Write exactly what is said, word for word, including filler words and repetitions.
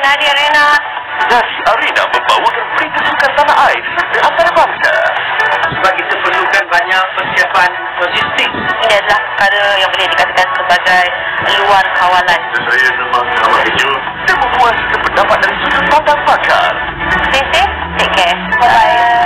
hari Arena. Dari Arena membawakan berita sukan tanah air serta antarabangsa. Sebab kita perlukan banyak persiapan logistik. Ini adalah perkara yang boleh dikatakan sebagai luar kawalan. Saya memang amat kejut dan memuaskan pendapat dari sudut pandang pakar. Stay safe, take care. Bye-bye.